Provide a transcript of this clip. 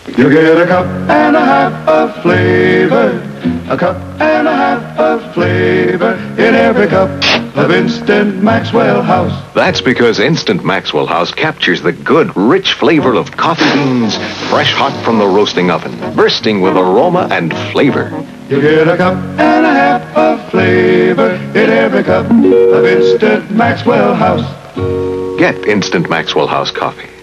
You get a cup and a half of flavor, a cup and a half of flavor in every cup of Instant Maxwell House. That's because Instant Maxwell House captures the good, rich flavor of coffee beans, fresh hot from the roasting oven, bursting with aroma and flavor. You get a cup and a half of flavor in every cup of Instant Maxwell House. Get Instant Maxwell House coffee.